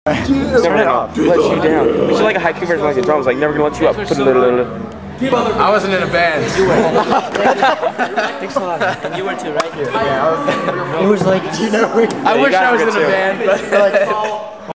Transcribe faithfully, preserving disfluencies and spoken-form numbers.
Never let you down. We should like a haiku version like the drums, like never gonna let you up. Put a little, little. I wasn't in a band. You were. Thanks a lot. And you were too, right? Yeah, I was. It was like, you know, I wish I was in a band, but.